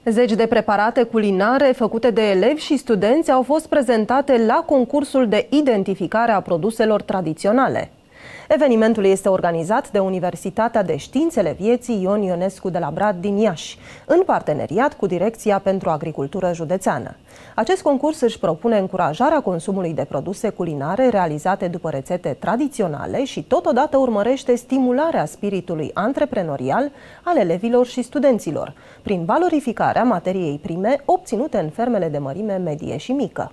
Zeci de preparate culinare făcute de elevi și studenți au fost prezentate la concursul de identificare a produselor tradiționale. Evenimentul este organizat de Universitatea de Științele Vieții Ion Ionescu de la Brad din Iași, în parteneriat cu Direcția pentru Agricultură Județeană. Acest concurs își propune încurajarea consumului de produse culinare realizate după rețete tradiționale și totodată urmărește stimularea spiritului antreprenorial al elevilor și studenților, prin valorificarea materiei prime obținute în fermele de mărime medie și mică.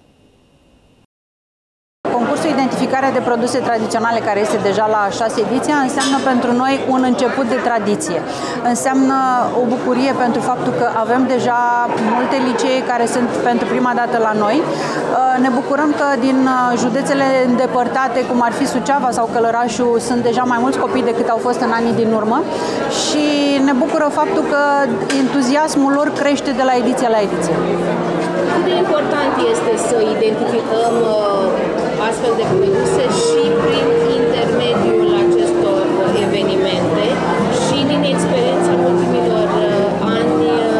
Concursul Identificare de produse tradiționale, care este deja la 6 ediția, înseamnă pentru noi un început de tradiție. Înseamnă o bucurie pentru faptul că avem deja multe licee care sunt pentru prima dată la noi. Ne bucurăm că din județele îndepărtate, cum ar fi Suceava sau Călărașul, sunt deja mai mulți copii decât au fost în anii din urmă și ne bucură faptul că entuziasmul lor crește de la ediție la ediție. Cât de important este să identificăm astfel de produse și prin intermediul acestor evenimente și din experiența ultimilor ani,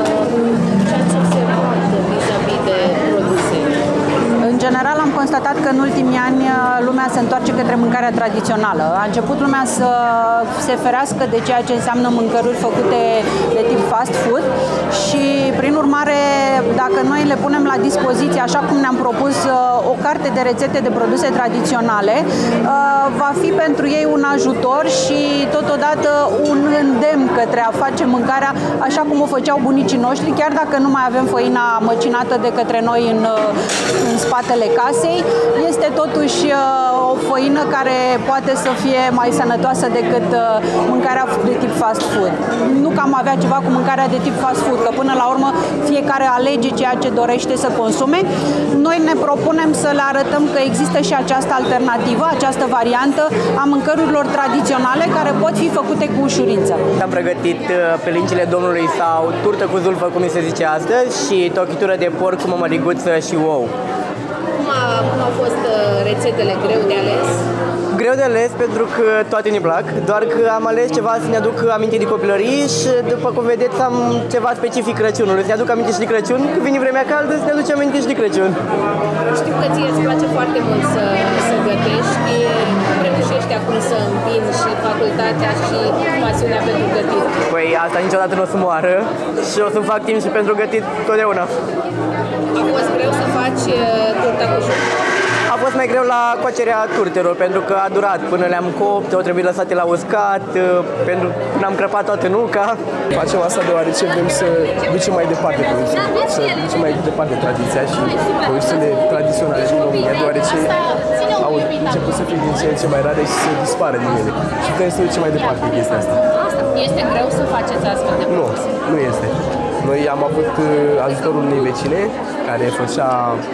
ce ați observat vis-a-vis de produse? În general am constatat că în ultimii ani lumea se întoarce către mâncarea tradițională. A început lumea să se ferească de ceea ce înseamnă mâncăruri făcute de tip fast food și prin urmare, dacă noi le punem la dispoziție, așa cum ne-am propus, o carte de rețete de produse tradiționale, va fi pentru ei un ajutor și totodată un îndemn către a face mâncarea așa cum o făceau bunicii noștri, chiar dacă nu mai avem făina măcinată de către noi în spatele casei, este totuși o făină care poate să fie mai sănătoasă decât mâncarea de tip fast food. Nu că am avea ceva cu mâncarea de tip fast food, că până la urmă fiecare alege ceea ce dorește să consume. Noi ne propunem să le arătăm că există și această alternativă, această variantă a mâncărurilor tradiționale care pot fi făcute cu ușurință. Am pregătit pe lincile Domnului sau turtă cu zulfă, cum se zice astăzi, și tochitură de porc cu mămăliguță și ou. Cum au fost rețetele greu de ales? Greu de ales pentru că toate ne plac, doar că am ales ceva să ne aduc aminte de copilărie și, după cum vedeți, am ceva specific Crăciunului. Să ne aduc aminte și de Crăciun, când vine vremea caldă, să ne aduce aminte și de Crăciun. Știu că ție îți place foarte mult să gătești. Cum reușești acum să îmbini și facultatea și pasiunea pentru gătit? Păi asta niciodată nu o să moară și o să-mi fac timp și pentru gătit totdeauna. A fost greu să faci turta cu jur? A fost mai greu la coacerea turtelor, pentru că a durat până le-am copt, au trebuit lăsate la uscat, pentru că am crăpat toată nuca. Facem asta deoarece vrem să ducem mai departe tradiția și produsele tradiționale din România, deoarece au început să fie din ce în ce mai rare și să dispară din ele. Și vrem să ducem mai departe chestia asta. Este greu să faceți astfel de produse? Nu este. Noi am avut ajutorul unei vecine care făcea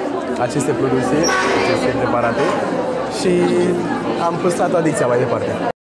aceste produse, aceste preparate și am păstrat tradiția mai departe.